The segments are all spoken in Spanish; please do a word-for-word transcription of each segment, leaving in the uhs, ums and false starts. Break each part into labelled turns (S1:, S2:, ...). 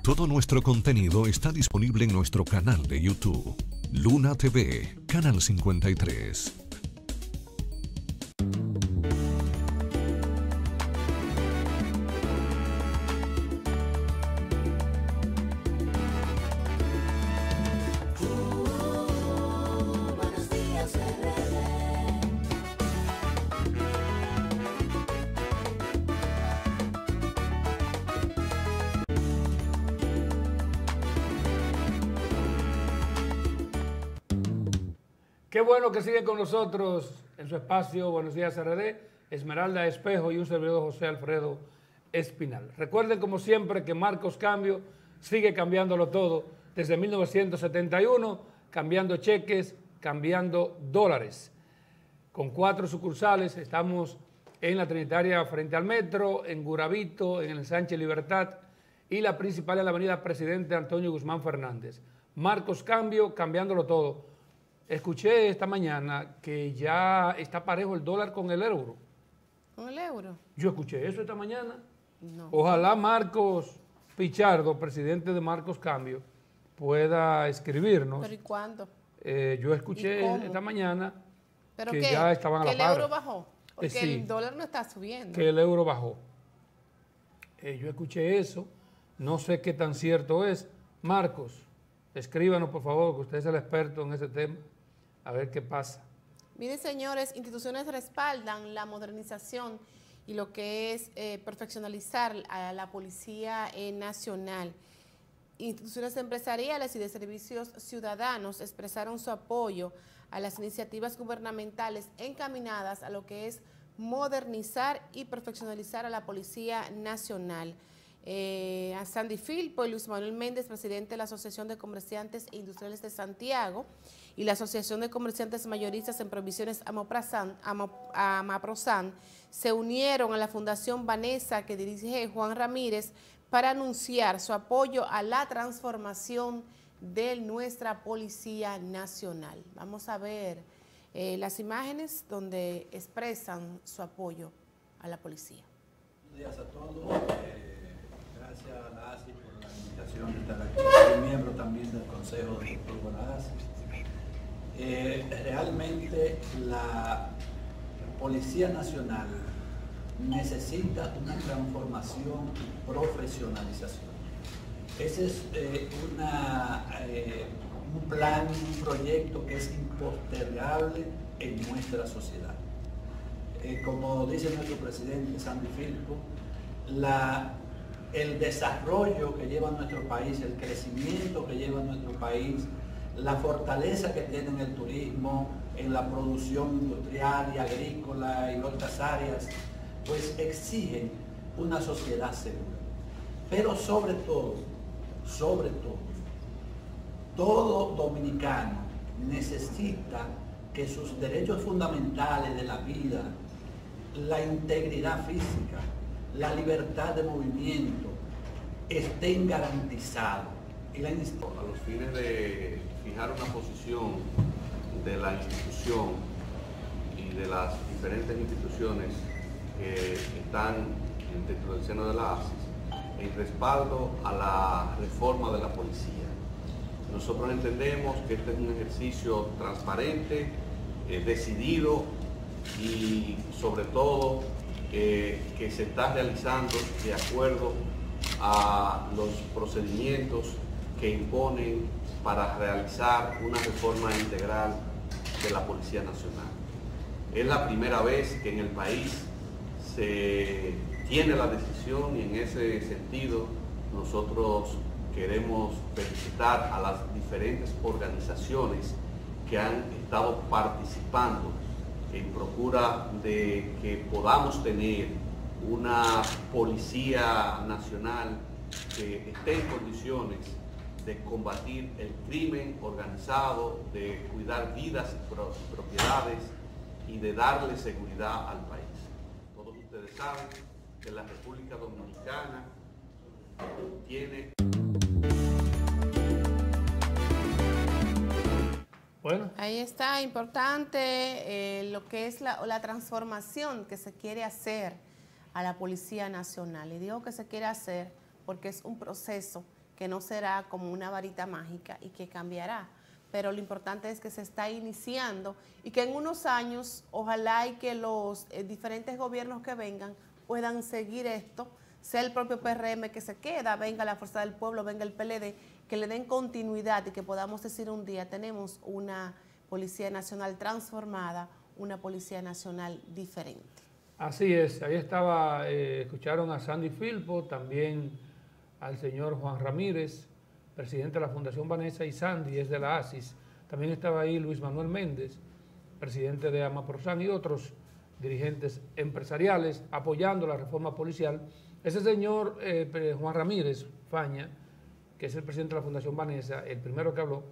S1: Todo nuestro contenido está disponible en nuestro canal de YouTube, Luna T V, Canal cincuenta y tres.
S2: Qué bueno que sigue con nosotros en su espacio Buenos Días R D, Esmeralda Espejo y un servidor José Alfredo Espinal. Recuerden como siempre que Marcos Cambio sigue cambiándolo todo desde mil novecientos setenta y uno, cambiando cheques, cambiando dólares. Con cuatro sucursales, estamos en la Trinitaria frente al metro, en Guravito, en el Sánchez Libertad y la principal en la avenida Presidente Antonio Guzmán Fernández. Marcos Cambio, cambiándolo todo. Escuché esta mañana que ya está parejo el dólar con el euro.
S3: ¿Con el euro?
S2: Yo escuché eso esta mañana.
S3: No.
S2: Ojalá Marcos Pichardo, presidente de Marcos Cambio, pueda escribirnos.
S3: ¿Pero y cuándo?
S2: Eh, yo escuché esta mañana
S3: ¿Pero
S2: que
S3: qué?
S2: ya estaban a la
S3: ¿Que el
S2: par.
S3: euro bajó? Porque
S2: Eh, sí,
S3: el dólar no está subiendo.
S2: que el euro bajó. Eh, yo escuché eso. No sé qué tan cierto es. Marcos, escríbanos por favor, que usted es el experto en ese tema. A ver qué pasa.
S3: Miren, señores, instituciones respaldan la modernización y lo que es eh, perfeccionalizar a la Policía eh, Nacional. Instituciones empresariales y de servicios ciudadanos expresaron su apoyo a las iniciativas gubernamentales encaminadas a lo que es modernizar y perfeccionalizar a la Policía Nacional. Eh, a Sandy Filpo y Luis Manuel Méndez, presidente de la Asociación de Comerciantes e Industriales de Santiago y la Asociación de Comerciantes Mayoristas en Provisiones Amaprosan, Amaprosan, se unieron a la Fundación Vanessa que dirige Juan Ramírez para anunciar su apoyo a la transformación de nuestra Policía Nacional. Vamos a ver eh, las imágenes donde expresan su apoyo a la policía.
S4: Buenos días a todos. Eh, Gracias a la A S I por la invitación de estar aquí. Soy miembro también del Consejo Directivo de la A S I. Eh, realmente la Policía Nacional necesita una transformación y profesionalización. Ese es eh, una, eh, un plan, un proyecto que es impostergable en nuestra sociedad. Eh, como dice nuestro presidente Sandy Filpo, la el desarrollo que lleva nuestro país, el crecimiento que lleva nuestro país, la fortaleza que tiene en el turismo, en la producción industrial y agrícola y otras áreas, pues exigen una sociedad segura. Pero sobre todo, sobre todo, todo dominicano necesita que sus derechos fundamentales de la vida, la integridad física, la libertad de movimiento estén garantizados. Y la
S5: a los fines de fijar una posición de la institución y de las diferentes instituciones que están dentro del seno de la A S I S en respaldo a la reforma de la policía. Nosotros entendemos que este es un ejercicio transparente, eh, decidido y sobre todo Eh, que se está realizando de acuerdo a los procedimientos que imponen para realizar una reforma integral de la Policía Nacional. Es la primera vez que en el país se tiene la decisión y en ese sentido nosotros queremos felicitar a las diferentes organizaciones que han estado participando en procura de que podamos tener una policía nacional que esté en condiciones de combatir el crimen organizado, de cuidar vidas y pro propiedades y de darle seguridad al país. Todos ustedes saben que la República Dominicana tiene...
S3: Bueno. Ahí está, importante eh, lo que es la, la transformación que se quiere hacer a la Policía Nacional. Y digo que se quiere hacer porque es un proceso que no será como una varita mágica y que cambiará. Pero lo importante es que se está iniciando y que en unos años, ojalá y que los eh, diferentes gobiernos que vengan puedan seguir esto, sea el propio P R M que se queda, venga la Fuerza del Pueblo, venga el P L D, que le den continuidad y que podamos decir un día, tenemos una Policía Nacional transformada, una Policía Nacional diferente.
S2: Así es, ahí estaba, eh, escucharon a Sandy Filpo, también al señor Juan Ramírez, presidente de la Fundación Vanessa, y Sandy es de la ASIS. También estaba ahí Luis Manuel Méndez, presidente de Amaprosan, y otros dirigentes empresariales apoyando la reforma policial. Ese señor eh, Juan Ramírez Faña, que es el presidente de la Fundación Vanessa, el primero que habló,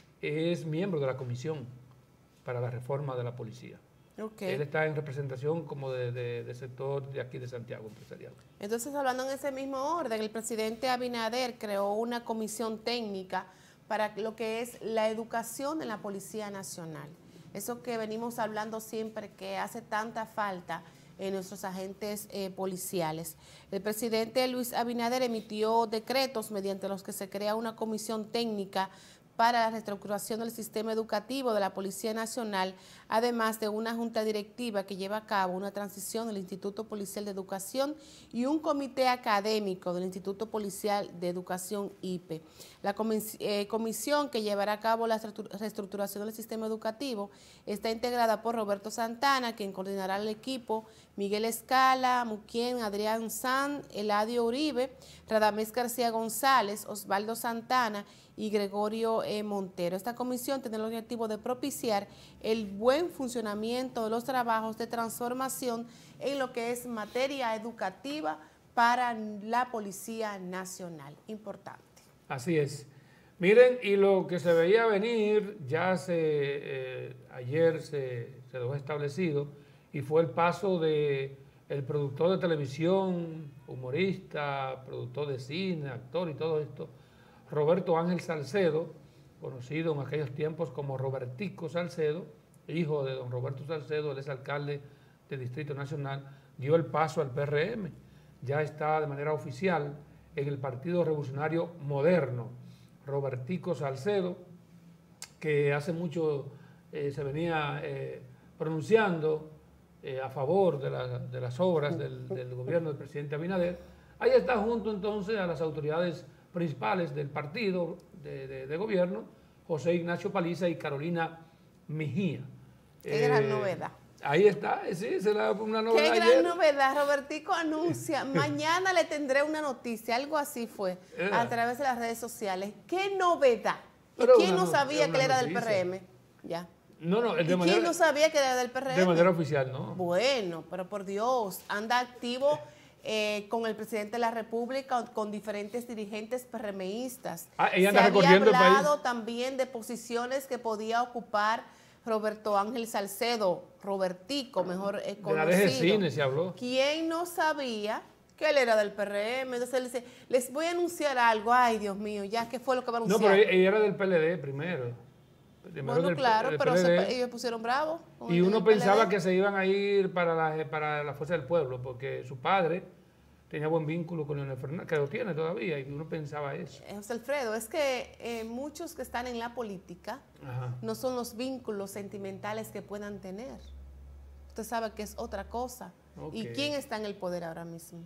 S2: es miembro de la comisión para la reforma de la policía. Okay. Él está en representación como de, de, de sector de aquí de Santiago empresarial.
S3: Entonces, hablando en ese mismo orden, el presidente Abinader creó una comisión técnica para lo que es la educación en la Policía Nacional. Eso que venimos hablando siempre, que hace tanta falta en nuestros agentes eh, policiales. El presidente Luis Abinader emitió decretos mediante los que se crea una comisión técnica para la reestructuración del sistema educativo de la Policía Nacional, además de una junta directiva que lleva a cabo una transición del Instituto Policial de Educación y un comité académico del Instituto Policial de Educación I P E. La comis eh, comisión que llevará a cabo la reestructuración del sistema educativo está integrada por Roberto Santana, quien coordinará el equipo, Miguel Escala, Muquien, Adrián San, Eladio Uribe, Radamés García González, Osvaldo Santana y Gregorio E. Montero. Esta comisión tiene el objetivo de propiciar el buen funcionamiento de los trabajos de transformación en lo que es materia educativa para la Policía Nacional. Importante.
S2: Así es. Miren, y lo que se veía venir, ya se, eh, ayer se, se dejó establecido, y fue el paso de el productor de televisión, humorista, productor de cine, actor y todo esto, Roberto Ángel Salcedo, conocido en aquellos tiempos como Robertico Salcedo, hijo de don Roberto Salcedo, él es alcalde del Distrito Nacional, dio el paso al P R M. Ya está de manera oficial en el Partido Revolucionario Moderno. Robertico Salcedo, que hace mucho eh, se venía eh, pronunciando eh, a favor de, la, de las obras del, del gobierno del presidente Abinader. Ahí está junto entonces a las autoridades principales del partido de, de, de gobierno, José Ignacio Paliza y Carolina Mejía.
S3: Qué eh, gran novedad.
S2: Ahí está, sí, será una novedad.
S3: Qué gran
S2: ayer.
S3: novedad. Robertico anuncia, mañana le tendré una noticia, algo así fue, eh. a través de las redes sociales. Qué novedad. ¿Y quién no sabía que él era del P R M? Ya.
S2: No, no, de
S3: ¿Y
S2: manera,
S3: quién no sabía que era del P R M?
S2: De manera oficial, no.
S3: Bueno, pero por Dios, anda activo eh, con el presidente de la República, con diferentes dirigentes PRMistas.
S2: Ah, ella anda
S3: Se
S2: recorriendo
S3: había hablado
S2: el país.
S3: también de posiciones que podía ocupar Roberto Ángel Salcedo, Robertico, mejor eh, conocido.
S2: De la D G Cine se habló.
S3: ¿Quién no sabía que él era del P R M? Entonces él dice, les voy a anunciar algo. Ay, Dios mío, ya, ¿qué fue lo que va a anunciar?
S2: No, pero ella era del P L D primero. primero
S3: bueno,
S2: del,
S3: claro,
S2: del
S3: pero
S2: P L D.
S3: se, ellos pusieron bravos.
S2: Y uno pensaba que se iban a ir para la, para la Fuerza del Pueblo, porque su padre tenía buen vínculo con Leonel Fernández, que lo tiene todavía, y uno pensaba eso.
S3: José Alfredo, es que eh, muchos que están en la política Ajá. no son los vínculos sentimentales que puedan tener. Usted sabe que es otra cosa. Okay. ¿Y quién está en el poder ahora mismo?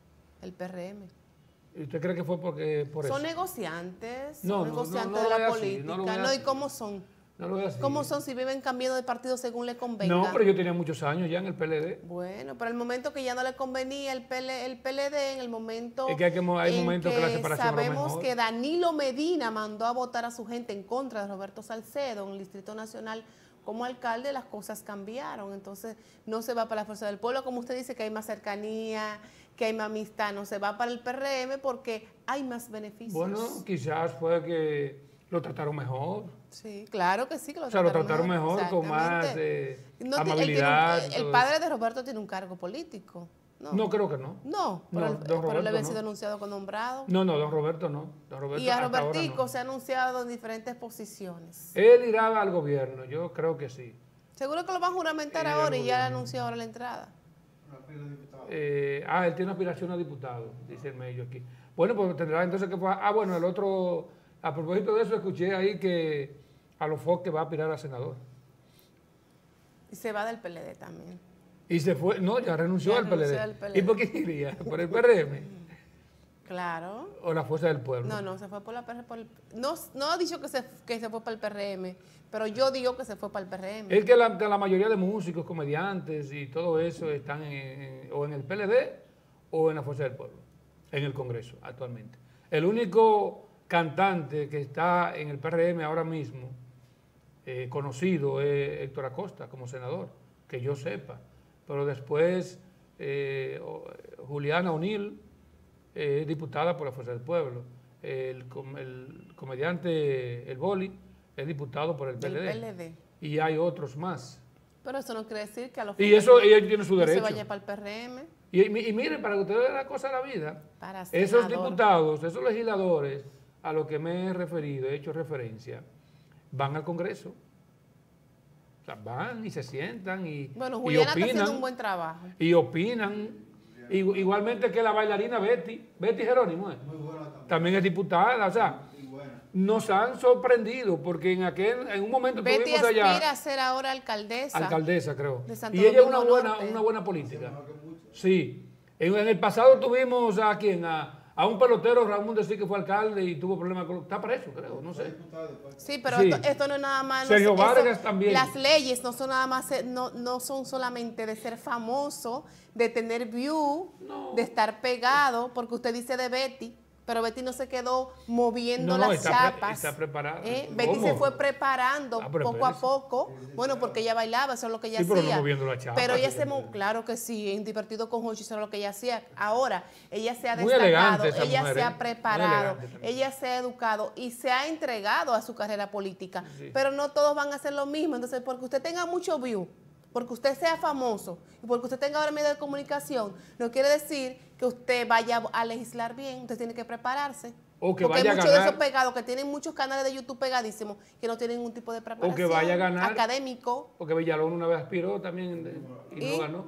S3: El P R M.
S2: ¿Y usted cree que fue porque, por
S3: son
S2: eso?
S3: negociantes,
S2: no,
S3: son
S2: no,
S3: negociantes
S2: no, no
S3: de la
S2: así,
S3: política.
S2: No,
S3: no, ¿y cómo son?
S2: No lo así.
S3: ¿Cómo son si viven cambiando de partido según le convenga?
S2: No, pero yo tenía muchos años ya en el P L D.
S3: Bueno, pero el momento que ya no le convenía el, P L, el P L D, en el momento
S2: es que hay, que, hay momentos que, que la separación
S3: sabemos que Danilo Medina mandó a votar a su gente en contra de Roberto Salcedo en el Distrito Nacional como alcalde, las cosas cambiaron. Entonces no se va para la Fuerza del Pueblo, como usted dice, que hay más cercanía, que hay más amistad, no se va para el P R M porque hay más beneficios.
S2: Bueno, quizás fue que lo trataron mejor.
S3: Sí, claro que sí, que lo
S2: o sea,
S3: trataron
S2: lo trataron mejor, mejor con más eh, no, amabilidad.
S3: Un, el padre de Roberto tiene un cargo político. No,
S2: no creo que no.
S3: No,
S2: no
S3: pero,
S2: don Roberto
S3: pero él había
S2: no.
S3: sido anunciado con nombrado.
S2: No, no, don Roberto no. Don Roberto
S3: y a Robertico
S2: no.
S3: se ha anunciado en diferentes posiciones.
S2: Él irá al gobierno, yo creo que sí.
S3: Seguro que lo van a juramentar eh, ahora y ya le anunció ahora la entrada.
S2: Eh, ah, él tiene aspiración a diputado, dice el medio aquí. Bueno, pues tendrá entonces que... Ah, bueno, el otro... A propósito de eso, escuché ahí que Alofoque va a aspirar a senador.
S3: Y se va del P L D también.
S2: Y se fue... No, ya renunció,
S3: Ya
S2: al, P L D.
S3: renunció al P L D.
S2: ¿Y por qué iría? ¿Por el P R M?
S3: Claro.
S2: ¿O la Fuerza del Pueblo?
S3: No, no, se fue por la P R M. Por el- no, no ha dicho que se, que se fue para el P R M, pero yo digo que se fue para el P R M.
S2: Es que la, que la mayoría de músicos, comediantes y todo eso están en, en- o en el P L D o en la Fuerza del Pueblo, en el Congreso actualmente. El único cantante que está en el P R M ahora mismo, eh, conocido, es Héctor Acosta como senador, que yo sepa. Pero después eh, o- Juliana O'Neill eh, es diputada por la Fuerza del Pueblo. El, com- el comediante El Boli es diputado por el P
S3: Del
S2: L D.
S3: P L D.
S2: Y hay otros más.
S3: Pero eso no quiere decir que a los
S2: Y eso ellos tienen su
S3: no se
S2: derecho.
S3: vaya para el P R M.
S2: Y, y- y miren, para que ustedes vean la cosa de la vida,
S3: Para
S2: esos
S3: senador.
S2: diputados, esos legisladores a los que me he referido, he hecho referencia, van al Congreso. O sea, van y se sientan y,
S3: Bueno,
S2: y
S3: Juliana está
S2: opinan.
S3: haciendo un buen trabajo.
S2: Y opinan. Igu- Igualmente que la bailarina Betty, Betty Jerónimo, ¿eh? También es diputada. O sea, nos han sorprendido porque en aquel, en un momento
S3: Betty
S2: tuvimos allá...
S3: aspira a ser ahora alcaldesa.
S2: Alcaldesa, creo.
S3: de Santo
S2: Y ella es una
S3: Domingo
S2: buena,
S3: Norte.
S2: una buena política. Sí. En, en el pasado tuvimos a quien, a, a un pelotero, Ramón de sí, que fue alcalde y tuvo problemas con... Está preso, creo, no sé.
S3: Sí, pero
S2: Sí.
S3: Esto, esto no es nada más... no
S2: Sergio
S3: sé, eso-
S2: Vargas también.
S3: Las leyes no son nada más, eh, no, no son solamente de ser famoso, de tener view,
S2: No.
S3: de estar pegado, porque usted dice de Betty, pero Betty no se quedó moviendo
S2: No, no,
S3: las
S2: está pre-
S3: chapas.
S2: está preparada.
S3: ¿eh? Betty
S2: ¿Cómo?
S3: se fue preparando
S2: Ah, pero
S3: poco a
S2: espérese.
S3: poco. Bueno, porque ella bailaba, eso es lo que ella
S2: Sí, pero no
S3: hacía.
S2: moviendo las chapas,
S3: Pero ella
S2: sí,
S3: se
S2: sí.
S3: mo- claro que sí, en Divertido con Hochi, eso es lo que ella hacía. Ahora, ella se ha
S2: Muy
S3: destacado,
S2: elegante esa
S3: ella
S2: mujer,
S3: se
S2: ¿eh?
S3: ha
S2: Muy
S3: preparado,
S2: elegante también.
S3: ella se ha educado y se ha entregado a su carrera política. Pero no todos van a hacer lo mismo. Entonces, porque usted tenga mucho view, porque usted sea famoso y porque usted tenga ahora medio de comunicación, no quiere decir que usted vaya a legislar bien. Usted tiene que prepararse.
S2: O que
S3: porque
S2: vaya
S3: hay
S2: a
S3: muchos de
S2: ganar.
S3: esos pegados que tienen muchos canales de YouTube pegadísimos que no tienen ningún tipo de preparación
S2: O que vaya a ganar.
S3: académico.
S2: Porque Villalón una vez aspiró también de- y,
S3: ¿Y?
S2: no ganó.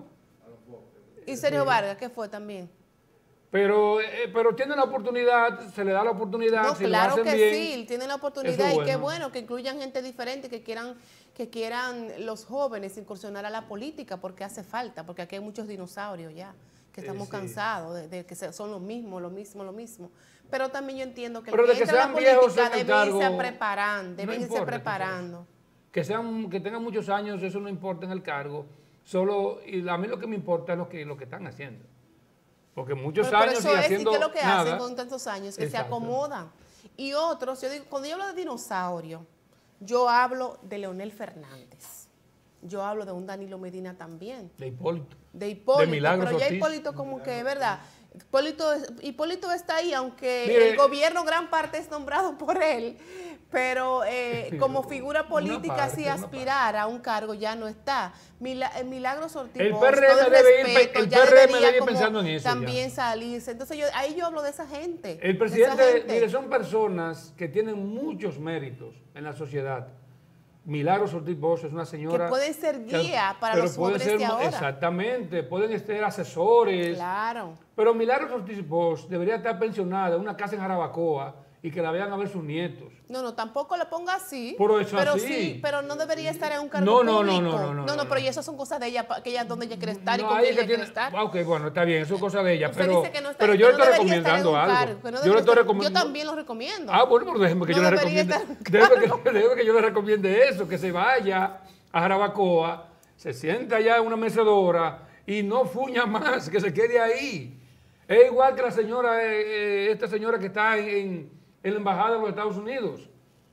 S3: Y Sergio Vargas, ¿qué fue también?
S2: Pero, eh, pero tiene la oportunidad, se le da la oportunidad,
S3: No,
S2: si lo
S3: claro
S2: hacen
S3: que
S2: bien.
S3: sí, tienen la
S2: eso
S3: oportunidad
S2: es
S3: y qué
S2: bueno.
S3: bueno que incluyan gente diferente, que quieran, que quieran los jóvenes incursionar a la política, porque hace falta, porque aquí hay muchos dinosaurios ya, que
S2: Eh,
S3: estamos
S2: sí.
S3: cansados de, de que se- son lo mismo, lo mismo, lo mismo. Pero también yo entiendo que el
S2: Pero de
S3: que
S2: que
S3: entra a la
S2: sean viejos
S3: política
S2: en el
S3: debe irse
S2: cargo,
S3: preparando,
S2: no
S3: deben irse
S2: importa,
S3: preparando.
S2: Que, sean, que tengan muchos años, eso no importa en el cargo. Solo, y a mí lo que me importa es lo que, lo que están haciendo. Porque muchos
S3: Pero por
S2: años
S3: eso
S2: y
S3: es, ¿y
S2: haciendo
S3: qué es lo que
S2: nada,
S3: hacen con tantos años? Que
S2: Exacto.
S3: se acomodan. Y otros, yo digo, cuando yo hablo de dinosaurio, yo hablo de Leonel Fernández. Yo hablo de un Danilo Medina también.
S2: de Hipólito.
S3: De Hipólito.
S2: De Milagros
S3: pero ya
S2: Ortiz.
S3: Hipólito como que, ¿verdad? Hipólito, Hipólito está ahí, aunque
S2: Mire,
S3: el gobierno gran parte es nombrado por él, pero eh, como figura política,
S2: parte,
S3: si
S2: una
S3: aspirar a un cargo ya no está. Mila- eh, Milagros Ortiz,
S2: El
S3: con
S2: P R M
S3: todo el
S2: debe ir pe-
S3: respeto,
S2: el
S3: ya
S2: P R M
S3: debería
S2: debe ir
S3: como
S2: pensando en eso ya.
S3: también salirse. Entonces yo, ahí yo hablo de esa gente.
S2: El
S3: de
S2: presidente,
S3: esa gente.
S2: mire, son personas que tienen muchos méritos en la sociedad. Milagros Ortiz Bosch es una señora...
S3: Que pueden ser guía para
S2: pero
S3: los
S2: pueden
S3: jóvenes de
S2: ser-
S3: ahora.
S2: Exactamente, pueden ser asesores.
S3: Claro.
S2: Pero Milagros Ortiz Bosch debería estar pensionada en una casa en Jarabacoa y que la vean a ver sus nietos.
S3: No, no, tampoco le ponga así.
S2: Pero eso así.
S3: sí, pero no debería estar en un cargo
S2: No, no, no,
S3: público.
S2: no, no, no, no.
S3: pero y eso son cosas de ella, pa- que ella donde ella quiere estar y
S2: No,
S3: con
S2: ahí
S3: quién
S2: es
S3: ella
S2: que
S3: quiere
S2: tiene-
S3: estar.
S2: Ah, ok, bueno, está bien, eso es cosa de ella.
S3: Usted
S2: pero
S3: dice que no está-
S2: pero
S3: que
S2: yo
S3: no
S2: le estoy
S3: debería estar en
S2: recomendando
S3: un
S2: algo.
S3: cargo, que no
S2: yo le
S3: debería
S2: estoy
S3: estar-
S2: recomendando.
S3: Yo también lo recomiendo.
S2: Ah, bueno, pero déjeme que
S3: No
S2: yo le
S3: debería
S2: recomiende.
S3: estar en un
S2: Déjeme que, déjeme que yo le recomiende eso, que se vaya a Jarabacoa, se sienta allá en una mecedora y no fuña más, que se quede ahí. Es igual que la señora, eh, eh, esta señora que está en, en- en la embajada de los Estados Unidos.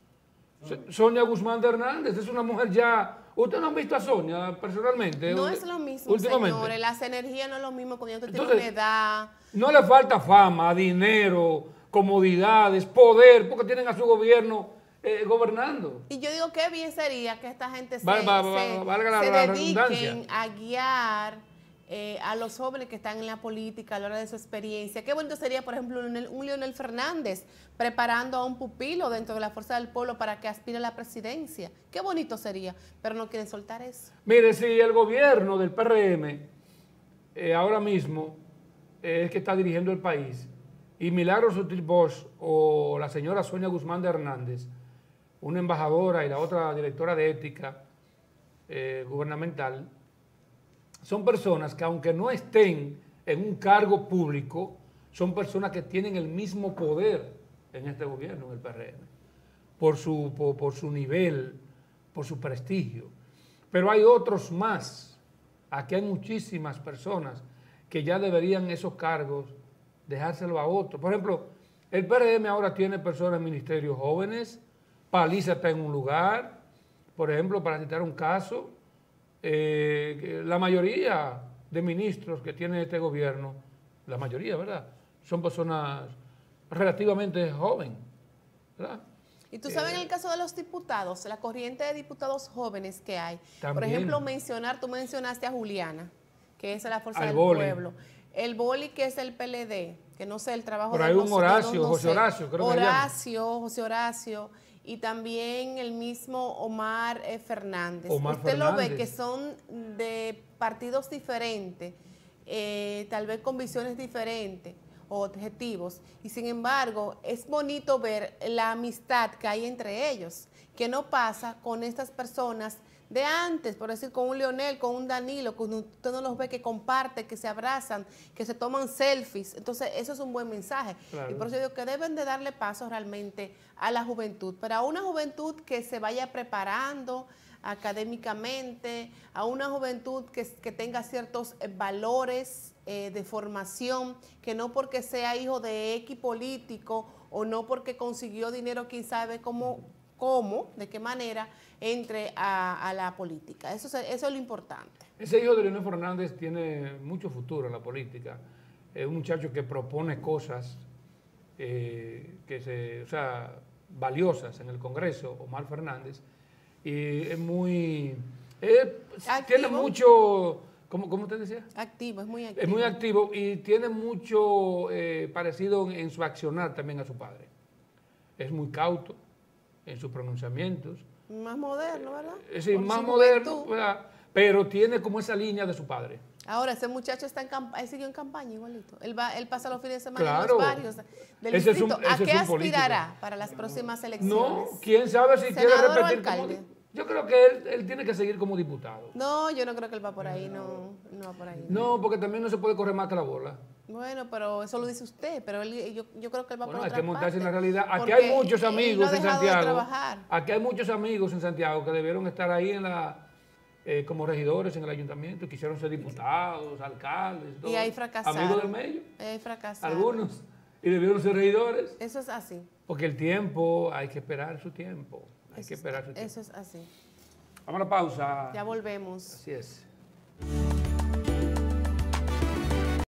S2: Se- Sonia Guzmán de Hernández, es una mujer ya. ¿Ustedes no han visto a Sonia personalmente?
S3: No
S2: eh,
S3: es lo mismo,
S2: últimamente?
S3: señores. Las energías no es lo mismo cuando usted tiene
S2: Entonces,
S3: una edad.
S2: No le falta fama, dinero, comodidades, poder, porque tienen a su gobierno eh, gobernando.
S3: Y yo digo, qué bien sería que esta gente se,
S2: Va- va- va-
S3: se-
S2: valga la-
S3: se
S2: la
S3: dediquen
S2: redundancia.
S3: a guiar eh, a los jóvenes que están en la política a la hora de su experiencia. Qué bonito sería, por ejemplo, un, un Leonel Fernández preparando a un pupilo dentro de la Fuerza del Pueblo para que aspire a la presidencia. Qué bonito sería, pero no quieren soltar eso.
S2: Mire, si el gobierno del P R M eh, ahora mismo eh, es que está dirigiendo el país y Milagros Ortiz Bosch o la señora Sonia Guzmán de Hernández, una embajadora y la otra directora de ética eh, gubernamental, son personas que aunque no estén en un cargo público, son personas que tienen el mismo poder en este gobierno, en el P R M, por su, por, por su nivel, por su prestigio. Pero hay otros más. Aquí hay muchísimas personas que ya deberían esos cargos dejárselo a otros. Por ejemplo, el P R M ahora tiene personas en ministerios jóvenes, Paliza está en un lugar, por ejemplo, para citar un caso, eh, la mayoría de ministros que tiene este gobierno, la mayoría, ¿verdad?, son personas relativamente jóvenes, ¿verdad?
S3: Y tú sabes, en el caso de los diputados, la corriente de diputados jóvenes que hay,
S2: También.
S3: Por ejemplo, mencionar, tú mencionaste a Juliana, que es la Fuerza
S2: Al
S3: del
S2: Boli.
S3: Pueblo. El Boli, que es el P L D, que no sé el trabajo
S2: Pero
S3: de
S2: hay un
S3: nosotros,
S2: Horacio,
S3: no- no
S2: José
S3: sé.
S2: Horacio, creo que se llama.
S3: Horacio, José Horacio, y también el mismo Omar eh, Fernández.
S2: Omar
S3: Usted lo ve
S2: Fernández.
S3: que son de partidos diferentes, eh, tal vez con visiones diferentes o objetivos, y sin embargo es bonito ver la amistad que hay entre ellos, que no pasa con estas personas de antes, por decir, con un Leonel, con un Danilo, que usted no los ve que comparten, que se abrazan, que se toman selfies. Entonces eso es un buen mensaje.
S2: Claro.
S3: Y por eso digo que deben de darle paso realmente a la juventud, pero a una juventud que se vaya preparando académicamente, a una juventud que, que tenga ciertos eh, valores eh, de formación, que no porque sea hijo de X político o no porque consiguió dinero, quién sabe cómo, cómo de qué manera, entre a, a la política. Eso, es- eso es lo importante.
S2: Ese hijo de Leonel Fernández tiene mucho futuro en la política. Es un muchacho que propone cosas eh, que se, o sea, valiosas en el Congreso, Omar Fernández, y es muy, eh, tiene
S3: Activo.
S2: mucho, ¿cómo, cómo usted decía?
S3: Activo, es muy activo.
S2: Es muy activo y tiene mucho eh, parecido en, en su accionar también a su padre. Es muy cauto en sus pronunciamientos,
S3: Más moderno, ¿verdad?
S2: es decir,
S3: Por
S2: más
S3: su
S2: moderno,
S3: juventud.
S2: ¿verdad? Pero tiene como esa línea de su padre.
S3: Ahora, ese muchacho está en campaña, él siguió en campaña igualito. Él va, él pasa los fines de semana
S2: Claro.
S3: en los barrios del
S2: Ese es un-
S3: distrito. ¿A
S2: ese
S3: qué
S2: es un político.
S3: aspirará para las próximas elecciones?
S2: No, quién sabe si quiere
S3: ¿Senador o
S2: repetir como
S3: alcalde?
S2: di- Yo creo que él, él tiene que seguir como diputado.
S3: No, yo no creo que él va por ahí, no, no va por ahí.
S2: No, porque también no se puede correr más que la bola.
S3: Bueno, pero eso lo dice usted, pero él- yo, yo creo que él va
S2: Bueno,
S3: por
S2: hay
S3: otra
S2: que montarse en la
S3: parte,
S2: realidad. Aquí
S3: porque
S2: hay muchos
S3: él
S2: amigos
S3: no ha
S2: en
S3: dejado de
S2: Santiago.
S3: trabajar.
S2: Aquí hay muchos amigos en Santiago que debieron estar ahí en la, eh, como regidores en el ayuntamiento, quisieron ser diputados, alcaldes, todo.
S3: Y ahí fracasaron.
S2: Amigos del medio,
S3: Ahí fracasaron.
S2: algunos, y debieron ser regidores.
S3: Eso es así.
S2: Porque el tiempo, hay que esperar su tiempo. Hay
S3: Eso
S2: que
S3: es-
S2: esperar su tiempo.
S3: Eso es así.
S2: Vamos a la pausa.
S3: Ya volvemos.
S2: Así es.